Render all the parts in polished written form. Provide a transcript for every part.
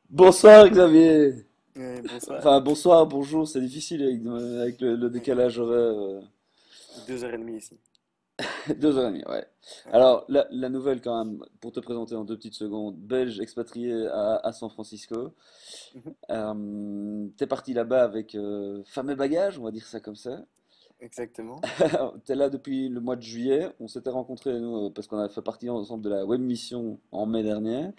Bonsoir Xavier. Bonsoir. Enfin bonsoir, bonjour, c'est difficile avec le Ouais, décalage horaire. 2h30 ici. 2h30, ouais. Ouais. Alors la nouvelle quand même, pour te présenter en deux petites secondes, belge expatrié à San Francisco. Mhm. T'es parti là-bas avec fameux bagages, on va dire ça comme ça. Exactement. T'es là depuis le mois de juillet. On s'était rencontrés nous parce qu'on a fait partie ensemble de la web mission en mai dernier.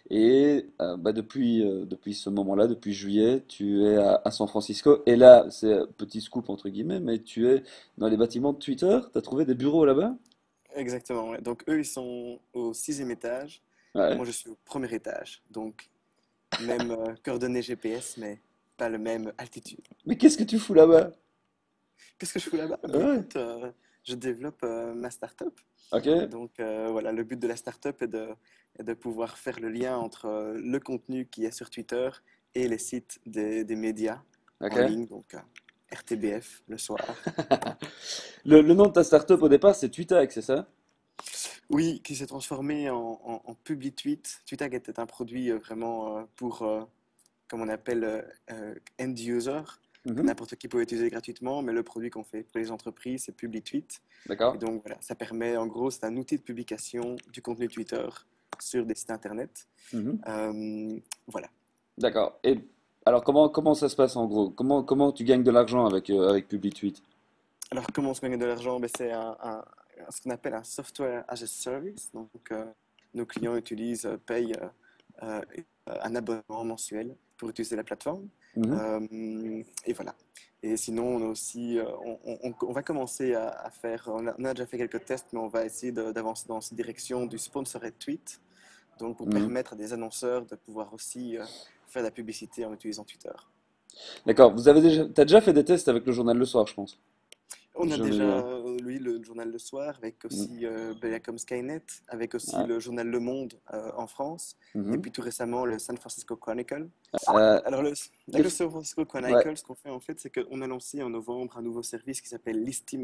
Et bah, depuis ce moment-là, depuis juillet, tu es à San Francisco. Et là, c'est petit scoop entre guillemets, mais tu es dans les bâtiments de Twitter. Tu as trouvé des bureaux là-bas? Exactement, ouais. Donc eux, ils sont au sixième étage. Ouais. Moi, je suis au premier étage. Donc, même coordonnées GPS, mais pas le même altitude. Mais qu'est-ce que tu fous là-bas? Qu'est-ce que je fous là-bas? Ben Ouais. écoute, je développe ma start-up. Ok. Donc voilà, le but de la start-up est de pouvoir faire le lien entre le contenu qui est sur Twitter et les sites des médias en Ok. ligne, donc RTBF le soir. Le nom de ta startup au départ, c'est TweetAg, c'est ça? Oui, qui s'est transformé en PubliTweet. TweetAg était un produit vraiment pour, comme on appelle, end user, que Mhm. n'importe qui peut utiliser gratuitement, mais le produit qu'on fait pour les entreprises, c'est PubliTweet. Et D'accord. donc voilà, ça permet, en gros, c'est un outil de publication du contenu Twitter sur des sites internet. Mhm. Voilà. D'accord. Et alors comment ça se passe en gros? Comment tu gagnes de l'argent avec PubliTweet? Alors, comment on se gagne de l'argent? Ben, c'est ce qu'on appelle un software as a service. Donc, nos clients utilisent, payent euh, un abonnement mensuel pour utiliser la plateforme. Mhm. Et voilà. Et sinon, on a aussi, on va commencer à faire, on a déjà fait quelques tests, mais on va essayer d'avancer dans cette direction du sponsored tweet. Donc, pour Mhm. permettre à des annonceurs de pouvoir aussi faire de la publicité en utilisant Twitter. D'accord. T'as déjà fait des tests avec le journal Le Soir, je pense. On a J'en ai eu déjà, un. lui, le journal Le Soir, avec Mhm. aussi ben, comme Skynet, avec aussi Ouais. le journal Le Monde en France, et Mhm. puis tout récemment le San Francisco Chronicle. Euh, Alors, les avec le f- San Francisco ouais. Chronicle, ce qu'on fait en fait, c'est qu'on a lancé en novembre un nouveau service qui s'appelle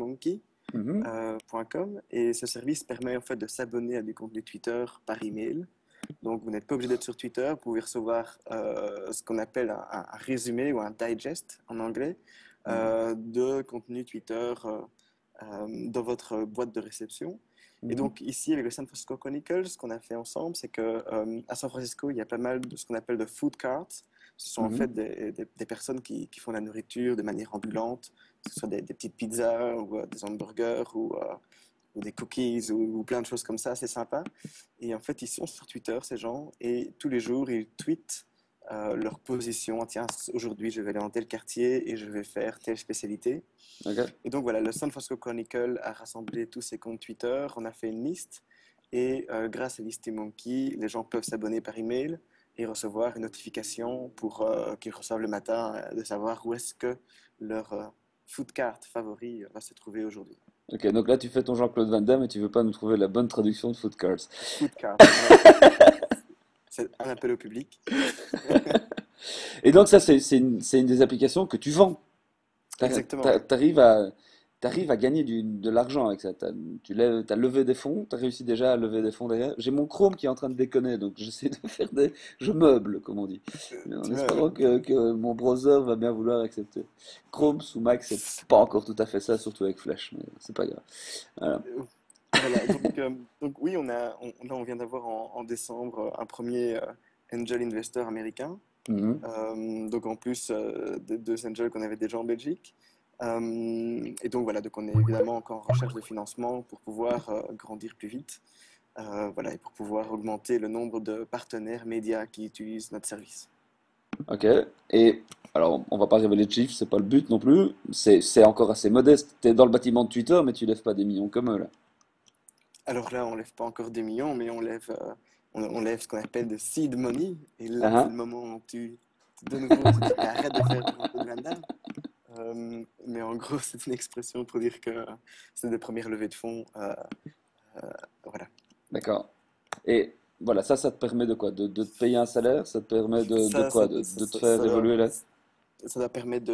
Mhm. listymonkey.com, et ce service permet en fait de s'abonner à du contenu Twitter par email. Donc, vous n'êtes pas obligé d'être sur Twitter, vous pouvez recevoir ce qu'on appelle un résumé ou un digest en anglais Mhm. de contenu Twitter dans votre boîte de réception. Et Mhm. donc, ici, avec le San Francisco Chronicles, ce qu'on a fait ensemble, c'est que à San Francisco, il y a pas mal de ce qu'on appelle de food carts. Ce sont en Mhm. fait des personnes qui font la nourriture de manière ambulante, que ce soit des petites pizzas ou des hamburgers ou des cookies ou plein de choses comme ça, c'est sympa. Et en fait, ils sont sur Twitter, ces gens, et tous les jours, ils tweetent leur position. Tiens, aujourd'hui, je vais aller dans tel quartier et je vais faire telle spécialité. Ok. Et donc voilà, le San Francisco Chronicle a rassemblé tous ces comptes Twitter, on a fait une liste, et grâce à ListyMonkey, les gens peuvent s'abonner par email et recevoir une notification pour qu'ils reçoivent le matin de savoir où est-ce que leur food cart favori va se trouver aujourd'hui. Ok, donc là tu fais ton Jean-Claude Van Damme et tu veux pas nous trouver la bonne traduction de Food Cards. Food cart, voilà, c'est un appel au public. Et donc ça c'est une des applications que tu vends. Exactement, oui. T'arrives à gagner de l'argent avec ça. T'as levé des fonds, t'as réussi déjà à lever des fonds derrière. J'ai mon Chrome qui est en train de déconner, donc j'essaie de faire je meuble, comme on dit. Mais en Tu vois, espérant que mon browser va bien vouloir accepter. Chrome sous Mac, c'est pas encore tout à fait ça, surtout avec Flash, mais c'est pas grave. Voilà. voilà, donc oui, là, on vient d'avoir en décembre un premier angel investor américain. Mhm. Donc en plus des deux angels qu'on avait déjà en Belgique. Et donc voilà, donc on est évidemment encore en recherche de financement pour pouvoir grandir plus vite. Voilà, et pour pouvoir augmenter le nombre de partenaires médias qui utilisent notre service. Ok. Et alors, on va pas révéler de chiffres, c'est pas le but non plus. C'est encore assez modeste. T'es dans le bâtiment de Twitter, mais tu lèves pas des millions comme eux, là. Alors là, on lève pas encore des millions, mais on lève ce qu'on appelle de seed money. Et Ah, là, c'est le ah. moment où de nouveau, tu dis, mais arrête de faire du Jean-Claude Van Damme. Mais en gros, c'est une expression pour dire que c'est des premières levées de fonds. Voilà. D'accord. Et voilà, ça te permet de quoi? De te payer un salaire? Ça te permet de Ça, quoi? ça, De te faire évoluer là? ça va permettre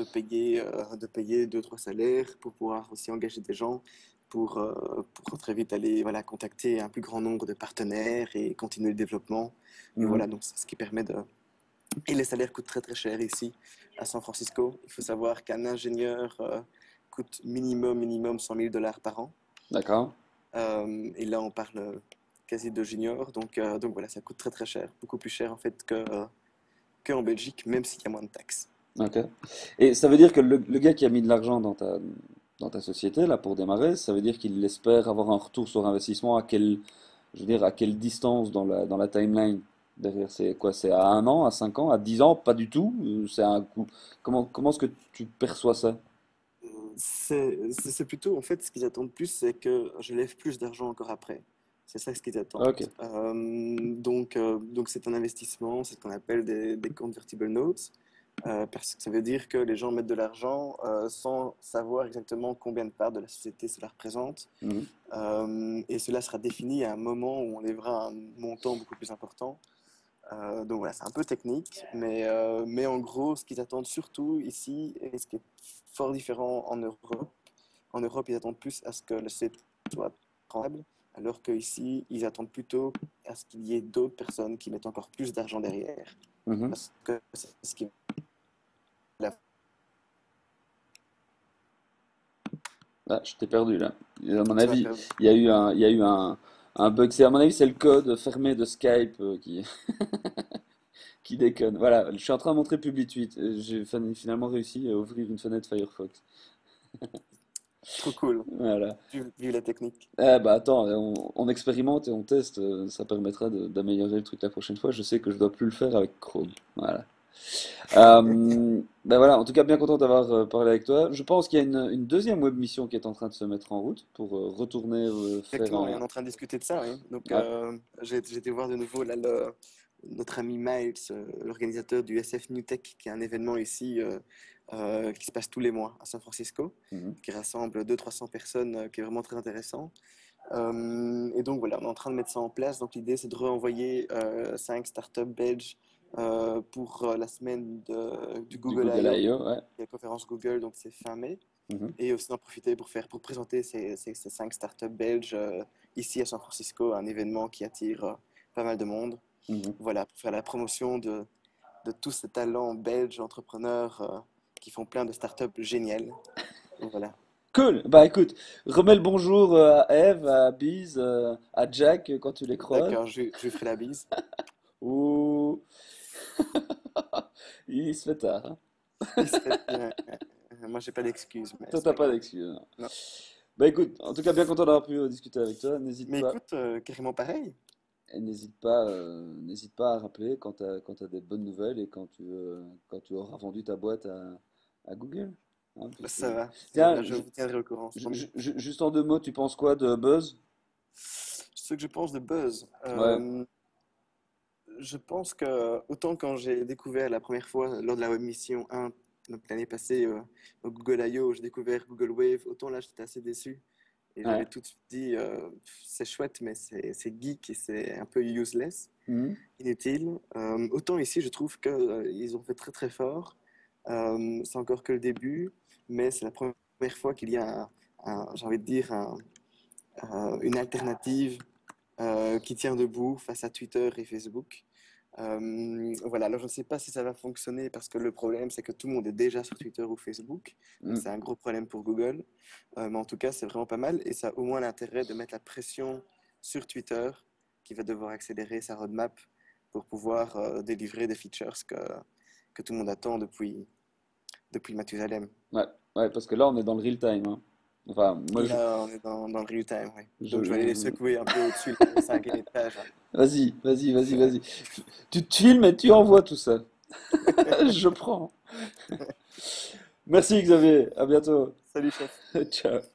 de payer deux, trois salaires pour pouvoir aussi engager des gens pour très vite aller voilà, contacter un plus grand nombre de partenaires et continuer le développement. Et Mhm. voilà, donc c'est ce qui permet Et les salaires coûtent très très cher ici, à San Francisco. Il faut savoir qu'un ingénieur coûte minimum 100 000 dollars par an. D'accord. Et là, on parle quasi de junior. Donc voilà, ça coûte très très cher. Beaucoup plus cher en fait qu'en Belgique, même s'il y a moins de taxes. Ok. Et ça veut dire que le gars qui a mis de l'argent dans ta société, là, pour démarrer, ça veut dire qu'il espère avoir un retour sur investissement je veux dire, à quelle distance dans la timeline derrière? C'est quoi? C'est à 1 an, à 5 ans, à 10 ans? Pas du tout. C'est un coup. Comment est-ce que tu perçois ça? C'est plutôt, en fait, ce qu'ils attendent plus, c'est que je lève plus d'argent encore après. C'est ça ce qu'ils attendent. Ok. Donc c'est un investissement, c'est ce qu'on appelle des convertible notes, parce que ça veut dire que les gens mettent de l'argent sans savoir exactement combien de parts de la société cela représente. Mhm. Et cela sera défini à un moment où on lèvera un montant beaucoup plus important. Donc voilà, c'est un peu technique, mais en gros, ce qu'ils attendent surtout ici, et ce qui est fort différent en Europe, ils attendent plus à ce que le site soit rentable, alors qu'ici, ils attendent plutôt à ce qu'il y ait d'autres personnes qui mettent encore plus d'argent derrière. Mhm. Parce que c'est ce qui la Ah, je t'ai perdu là. Et à mon tu m'as avis, perdu. il y a eu un bug. À mon avis, c'est le code fermé de Skype qui déconne. Voilà, je suis en train de montrer Public Tweet. J'ai finalement réussi à ouvrir une fenêtre Firefox. Trop cool, Voilà. vu la technique. Eh bah attends, on expérimente et on teste. Ça permettra d'améliorer le truc la prochaine fois. Je sais que je dois plus le faire avec Chrome. Voilà. Ben voilà, en tout cas, bien content d'avoir parlé avec toi. Je pense qu'il y a une deuxième web mission qui est en train de se mettre en route pour retourner faire Exactement, et on un. est en train de discuter de ça, oui. Donc, Ouais. j'ai été voir de nouveau là, notre ami Miles, l'organisateur du SF New Tech, qui est un événement ici qui se passe tous les mois à San Francisco, Mhm. qui rassemble 200-300 personnes, qui est vraiment très intéressant. Et donc voilà, on est en train de mettre ça en place. Donc l'idée, c'est de renvoyer 5 startups belges pour la semaine du Du Google Google I.O., I.O., ouais. la conférence Google, donc c'est fin mai. Mhm. Et aussi d'en profiter pour présenter ces 5 startups belges ici à San Francisco, un événement qui attire pas mal de monde. Mhm. Voilà, pour faire la promotion de tous ces talents belges, entrepreneurs qui font plein de startups géniales. Voilà. Cool. Bah écoute, remets le bonjour à Eve, à Biz, à Jack quand tu les croises. D'accord, je lui ferai la bise. Ouh, il se fait tard, hein. Il se fait... moi, j'ai pas d'excuses, mais Toi, c'est t'as pas pas grave. d'excuses, hein. Non. Bah écoute, en tout cas, bien content d'avoir pu discuter avec toi. N'hésite Mais pas. écoute, carrément pareil. Et n'hésite pas à rappeler quand t'as des bonnes nouvelles et quand tu auras vendu ta boîte à Google. Hein, puisque... Ça Tiens, va, je vous tiendrai au courant, c'est promis. juste en 2 mots, tu penses quoi de Buzz? Ce que je pense de Buzz, Ouais. je pense que autant quand j'ai découvert la première fois lors de la Web Mission 1, donc l'année passée au Google I.O., j'ai découvert Google Wave, autant là j'étais assez déçu. Et j'avais Ouais. tout de suite dit, c'est chouette, mais c'est geek et c'est un peu useless, Mhm. inutile. Autant ici, je trouve qu'ils ont fait très très fort. C'est encore que le début, mais c'est la première fois qu'il y a j'ai envie de dire, une alternative qui tient debout face à Twitter et Facebook. Voilà, alors je ne sais pas si ça va fonctionner parce que le problème c'est que tout le monde est déjà sur Twitter ou Facebook, donc Mhm. c'est un gros problème pour Google. Mais en tout cas, c'est vraiment pas mal et ça a au moins l'intérêt de mettre la pression sur Twitter qui va devoir accélérer sa roadmap pour pouvoir délivrer des features que tout le monde attend depuis Mathusalem. Ouais. Ouais, parce que là, on est dans le real time, hein. Enfin, Là, on est dans le real time, oui. je, Donc je vais aller les je- secouer un peu au-dessus, au cinquième étage. vas-y. Tu te filmes et tu envoies tout ça. Je prends. Merci Xavier, à bientôt. Salut, chef. Ciao.